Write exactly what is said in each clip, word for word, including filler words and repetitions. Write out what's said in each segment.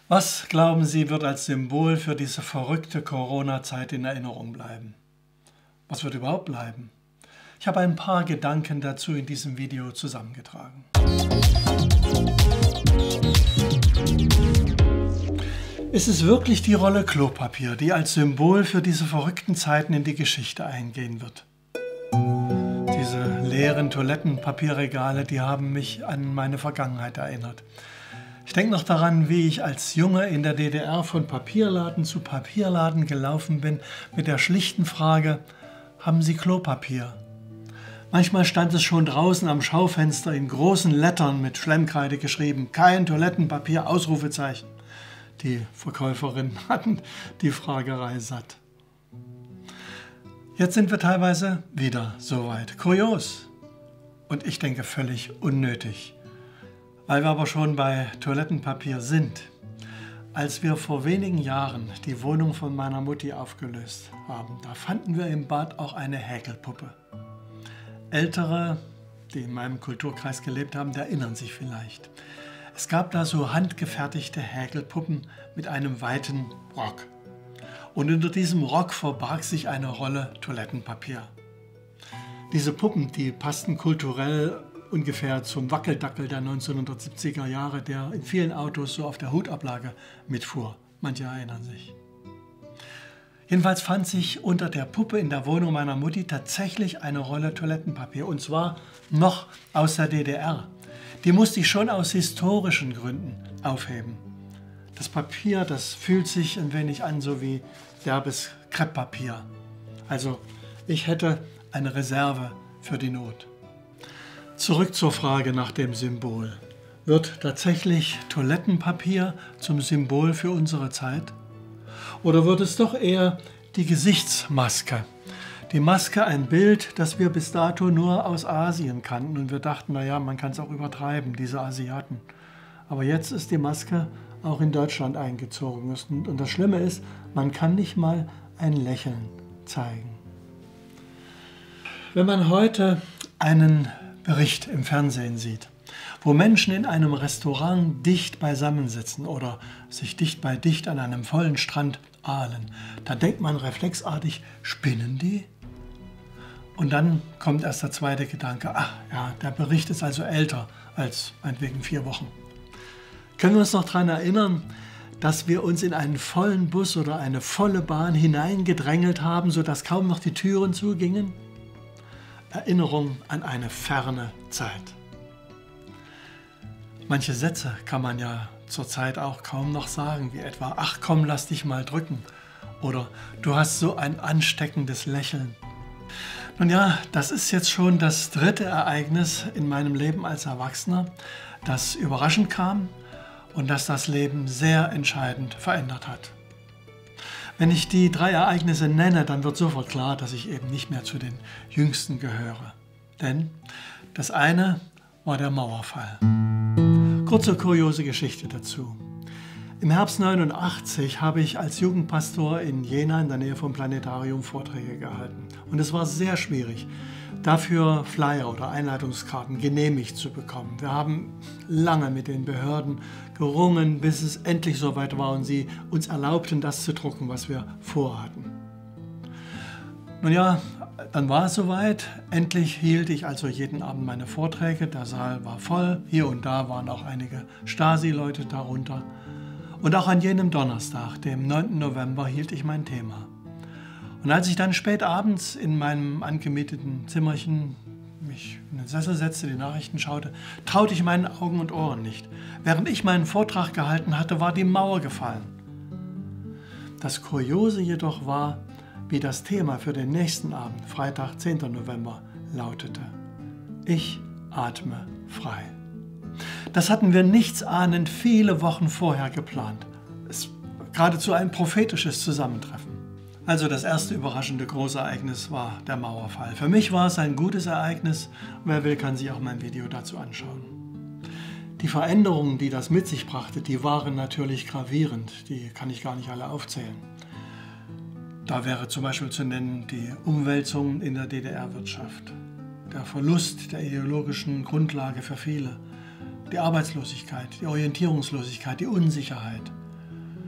Was, glauben Sie, wird als Symbol für diese verrückte Corona-Zeit in Erinnerung bleiben? Was wird überhaupt bleiben? Ich habe ein paar Gedanken dazu in diesem Video zusammengetragen. Ist es wirklich die Rolle Klopapier, die als Symbol für diese verrückten Zeiten in die Geschichte eingehen wird? Diese leeren Toilettenpapierregale, die haben mich an meine Vergangenheit erinnert. Ich denke noch daran, wie ich als Junge in der D D R von Papierladen zu Papierladen gelaufen bin mit der schlichten Frage: Haben Sie Klopapier? Manchmal stand es schon draußen am Schaufenster in großen Lettern mit Schlemmkreide geschrieben: Kein Toilettenpapier, Ausrufezeichen. Die Verkäuferinnen hatten die Fragerei satt. Jetzt sind wir teilweise wieder so weit. Kurios und ich denke völlig unnötig. Weil wir aber schon bei Toilettenpapier sind. Als wir vor wenigen Jahren die Wohnung von meiner Mutti aufgelöst haben, da fanden wir im Bad auch eine Häkelpuppe. Ältere, die in meinem Kulturkreis gelebt haben, die erinnern sich vielleicht. Es gab da so handgefertigte Häkelpuppen mit einem weiten Rock. Und unter diesem Rock verbarg sich eine Rolle Toilettenpapier. Diese Puppen, die passten kulturell ungefähr zum Wackeldackel der neunzehnhundertsiebziger Jahre, der in vielen Autos so auf der Hutablage mitfuhr. Manche erinnern sich. Jedenfalls fand sich unter der Puppe in der Wohnung meiner Mutti tatsächlich eine Rolle Toilettenpapier, und zwar noch aus der D D R. Die musste ich schon aus historischen Gründen aufheben. Das Papier, das fühlt sich ein wenig an so wie derbes Krepppapier. Also ich hätte eine Reserve für die Not. Zurück zur Frage nach dem Symbol. Wird tatsächlich Toilettenpapier zum Symbol für unsere Zeit? Oder wird es doch eher die Gesichtsmaske? Die Maske, ein Bild, das wir bis dato nur aus Asien kannten. Und wir dachten, naja, man kann es auch übertreiben, diese Asiaten. Aber jetzt ist die Maske auch in Deutschland eingezogen. Und das Schlimme ist, man kann nicht mal ein Lächeln zeigen. Wenn man heute einen Bericht im Fernsehen sieht, wo Menschen in einem Restaurant dicht beisammensitzen oder sich dicht bei dicht an einem vollen Strand ahlen, da denkt man reflexartig: Spinnen die? Und dann kommt erst der zweite Gedanke: Ach ja, der Bericht ist also älter als meinetwegen vier Wochen. Können wir uns noch daran erinnern, dass wir uns in einen vollen Bus oder eine volle Bahn hineingedrängelt haben, sodass kaum noch die Türen zugingen? Erinnerung an eine ferne Zeit. Manche Sätze kann man ja zurzeit auch kaum noch sagen, wie etwa: Ach komm, lass dich mal drücken, oder du hast so ein ansteckendes Lächeln. Nun ja, das ist jetzt schon das dritte Ereignis in meinem Leben als Erwachsener, das überraschend kam und das das Leben sehr entscheidend verändert hat. Wenn ich die drei Ereignisse nenne, dann wird sofort klar, dass ich eben nicht mehr zu den Jüngsten gehöre. Denn das eine war der Mauerfall. Kurze kuriose Geschichte dazu. Im Herbst neunundachtzig habe ich als Jugendpastor in Jena in der Nähe vom Planetarium Vorträge gehalten. Und es war sehr schwierig, dafür Flyer oder Einladungskarten genehmigt zu bekommen. Wir haben lange mit den Behörden gerungen, bis es endlich soweit war und sie uns erlaubten, das zu drucken, was wir vorhatten. Nun ja, dann war es soweit. Endlich hielt ich also jeden Abend meine Vorträge. Der Saal war voll. Hier und da waren auch einige Stasi-Leute darunter. Und auch an jenem Donnerstag, dem neunten November, hielt ich mein Thema. Und als ich dann spät abends in meinem angemieteten Zimmerchen mich in den Sessel setzte, die Nachrichten schaute, traute ich meinen Augen und Ohren nicht. Während ich meinen Vortrag gehalten hatte, war die Mauer gefallen. Das Kuriose jedoch war, wie das Thema für den nächsten Abend, Freitag, zehnten November, lautete: Ich atme frei. Das hatten wir nichtsahnend viele Wochen vorher geplant. Es war geradezu ein prophetisches Zusammentreffen. Also das erste überraschende Großereignis war der Mauerfall. Für mich war es ein gutes Ereignis. Wer will, kann sich auch mein Video dazu anschauen. Die Veränderungen, die das mit sich brachte, die waren natürlich gravierend. Die kann ich gar nicht alle aufzählen. Da wäre zum Beispiel zu nennen die Umwälzungen in der D D R-Wirtschaft, der Verlust der ideologischen Grundlage für viele, die Arbeitslosigkeit, die Orientierungslosigkeit, die Unsicherheit,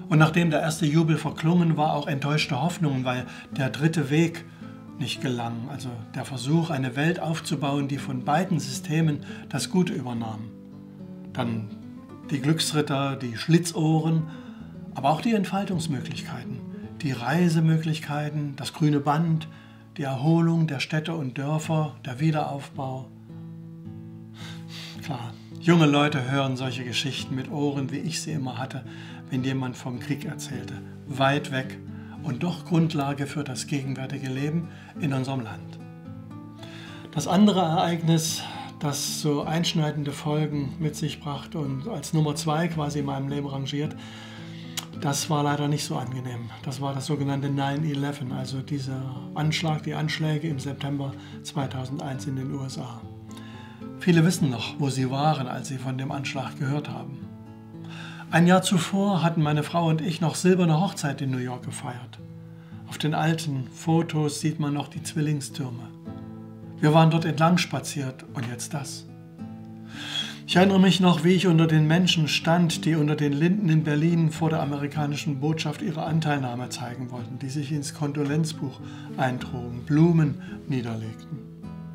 Und nachdem der erste Jubel verklungen war, auch enttäuschte Hoffnungen, weil der dritte Weg nicht gelang, also der Versuch, eine Welt aufzubauen, die von beiden Systemen das Gute übernahm. Dann die Glücksritter, die Schlitzohren, aber auch die Entfaltungsmöglichkeiten, die Reisemöglichkeiten, das grüne Band, die Erholung der Städte und Dörfer, der Wiederaufbau. Klar, junge Leute hören solche Geschichten mit Ohren, wie ich sie immer hatte, wenn jemand vom Krieg erzählte. Weit weg und doch Grundlage für das gegenwärtige Leben in unserem Land. Das andere Ereignis, das so einschneidende Folgen mit sich brachte und als Nummer zwei quasi in meinem Leben rangiert, das war leider nicht so angenehm. Das war das sogenannte nine eleven, also dieser Anschlag, die Anschläge im September zweitausendeins in den U S A. Viele wissen noch, wo sie waren, als sie von dem Anschlag gehört haben. Ein Jahr zuvor hatten meine Frau und ich noch silberne Hochzeit in New York gefeiert. Auf den alten Fotos sieht man noch die Zwillingstürme. Wir waren dort entlang spaziert und jetzt das. Ich erinnere mich noch, wie ich unter den Menschen stand, die unter den Linden in Berlin vor der amerikanischen Botschaft ihre Anteilnahme zeigen wollten, die sich ins Kondolenzbuch eintrugen, Blumen niederlegten.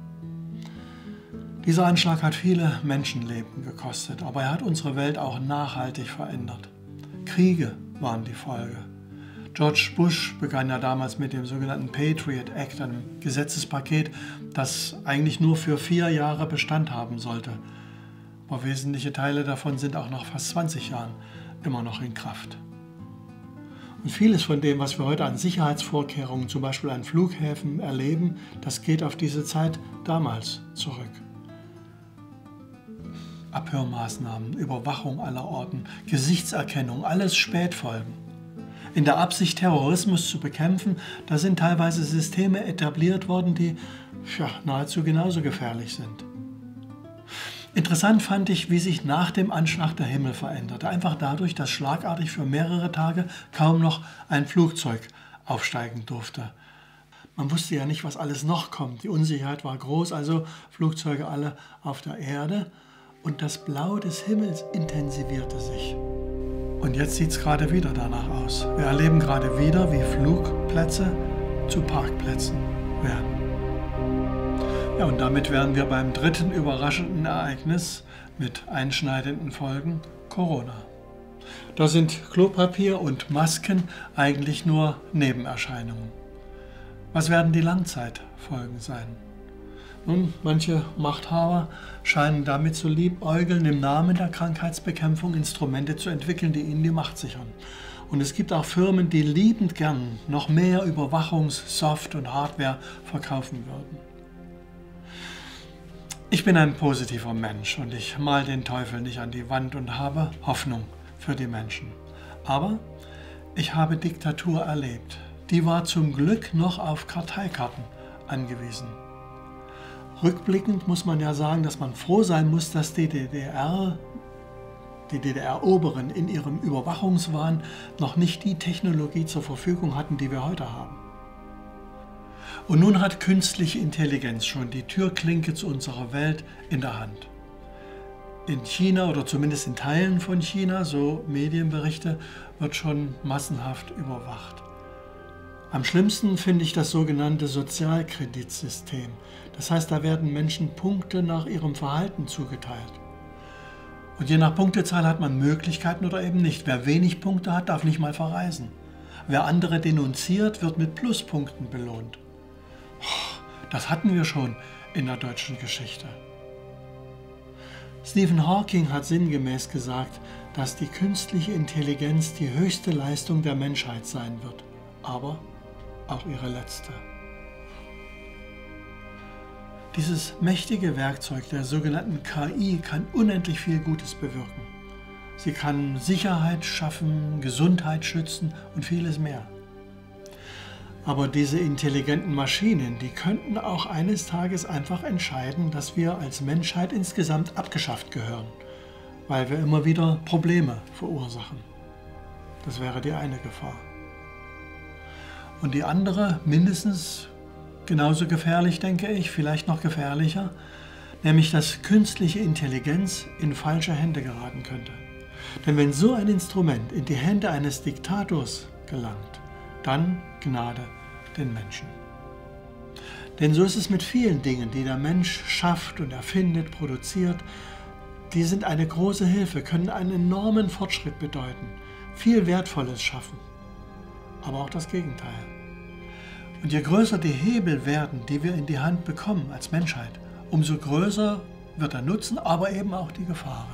Dieser Anschlag hat viele Menschenleben gekostet, aber er hat unsere Welt auch nachhaltig verändert. Kriege waren die Folge. George Bush begann ja damals mit dem sogenannten Patriot Act, einem Gesetzespaket, das eigentlich nur für vier Jahre Bestand haben sollte. Aber wesentliche Teile davon sind auch nach fast zwanzig Jahren immer noch in Kraft. Und vieles von dem, was wir heute an Sicherheitsvorkehrungen, zum Beispiel an Flughäfen, erleben, das geht auf diese Zeit damals zurück. Abhörmaßnahmen, Überwachung aller Orten, Gesichtserkennung, alles Spätfolgen. In der Absicht, Terrorismus zu bekämpfen, da sind teilweise Systeme etabliert worden, die ja, nahezu genauso gefährlich sind. Interessant fand ich, wie sich nach dem Anschlag der Himmel veränderte. Einfach dadurch, dass schlagartig für mehrere Tage kaum noch ein Flugzeug aufsteigen durfte. Man wusste ja nicht, was alles noch kommt. Die Unsicherheit war groß, also Flugzeuge alle auf der Erde. Und das Blau des Himmels intensivierte sich. Und jetzt sieht es gerade wieder danach aus. Wir erleben gerade wieder, wie Flugplätze zu Parkplätzen werden. Ja, und damit wären wir beim dritten überraschenden Ereignis mit einschneidenden Folgen, Corona. Da sind Klopapier und Masken eigentlich nur Nebenerscheinungen. Was werden die Langzeitfolgen sein? Nun, manche Machthaber scheinen damit zu liebäugeln, im Namen der Krankheitsbekämpfung Instrumente zu entwickeln, die ihnen die Macht sichern. Und es gibt auch Firmen, die liebend gern noch mehr Überwachungs-, Soft- und Hardware verkaufen würden. Ich bin ein positiver Mensch und ich mal den Teufel nicht an die Wand und habe Hoffnung für die Menschen. Aber ich habe Diktatur erlebt. Die war zum Glück noch auf Karteikarten angewiesen. Rückblickend muss man ja sagen, dass man froh sein muss, dass die D D R, die D D R-Oberen in ihrem Überwachungswahn noch nicht die Technologie zur Verfügung hatten, die wir heute haben. Und nun hat künstliche Intelligenz schon die Türklinke zu unserer Welt in der Hand. In China oder zumindest in Teilen von China, so Medienberichte, wird schon massenhaft überwacht. Am schlimmsten finde ich das sogenannte Sozialkreditsystem. Das heißt, da werden Menschen Punkte nach ihrem Verhalten zugeteilt. Und je nach Punktezahl hat man Möglichkeiten oder eben nicht. Wer wenig Punkte hat, darf nicht mal verreisen. Wer andere denunziert, wird mit Pluspunkten belohnt. Das hatten wir schon in der deutschen Geschichte. Stephen Hawking hat sinngemäß gesagt, dass die künstliche Intelligenz die höchste Leistung der Menschheit sein wird, aber auch ihre letzte. Dieses mächtige Werkzeug der sogenannten K I kann unendlich viel Gutes bewirken. Sie kann Sicherheit schaffen, Gesundheit schützen und vieles mehr. Aber diese intelligenten Maschinen, die könnten auch eines Tages einfach entscheiden, dass wir als Menschheit insgesamt abgeschafft gehören, weil wir immer wieder Probleme verursachen. Das wäre die eine Gefahr. Und die andere, mindestens genauso gefährlich, denke ich, vielleicht noch gefährlicher, nämlich dass künstliche Intelligenz in falsche Hände geraten könnte. Denn wenn so ein Instrument in die Hände eines Diktators gelangt, dann Gnade den Menschen. Denn so ist es mit vielen Dingen, die der Mensch schafft und erfindet, produziert. Die sind eine große Hilfe, können einen enormen Fortschritt bedeuten, viel Wertvolles schaffen. Aber auch das Gegenteil. Und je größer die Hebel werden, die wir in die Hand bekommen als Menschheit, umso größer wird der Nutzen, aber eben auch die Gefahren.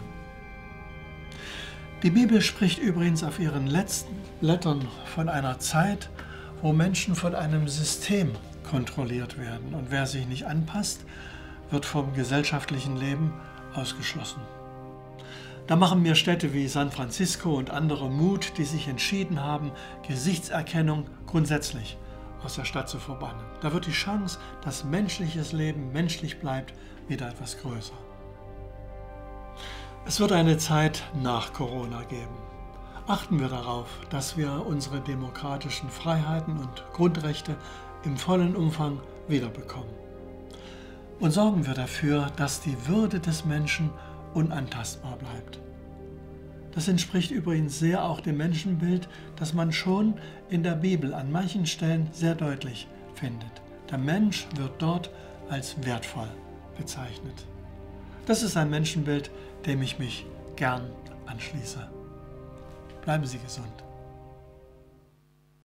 Die Bibel spricht übrigens auf ihren letzten Blättern von einer Zeit, wo Menschen von einem System kontrolliert werden. Und wer sich nicht anpasst, wird vom gesellschaftlichen Leben ausgeschlossen. Da machen mir Städte wie San Francisco und andere Mut, die sich entschieden haben, Gesichtserkennung grundsätzlich aus der Stadt zu verbannen. Da wird die Chance, dass menschliches Leben menschlich bleibt, wieder etwas größer. Es wird eine Zeit nach Corona geben. Achten wir darauf, dass wir unsere demokratischen Freiheiten und Grundrechte im vollen Umfang wiederbekommen. Und sorgen wir dafür, dass die Würde des Menschen unantastbar bleibt. Das entspricht übrigens sehr auch dem Menschenbild, das man schon in der Bibel an manchen Stellen sehr deutlich findet. Der Mensch wird dort als wertvoll bezeichnet. Das ist ein Menschenbild, dem ich mich gern anschließe. Bleiben Sie gesund.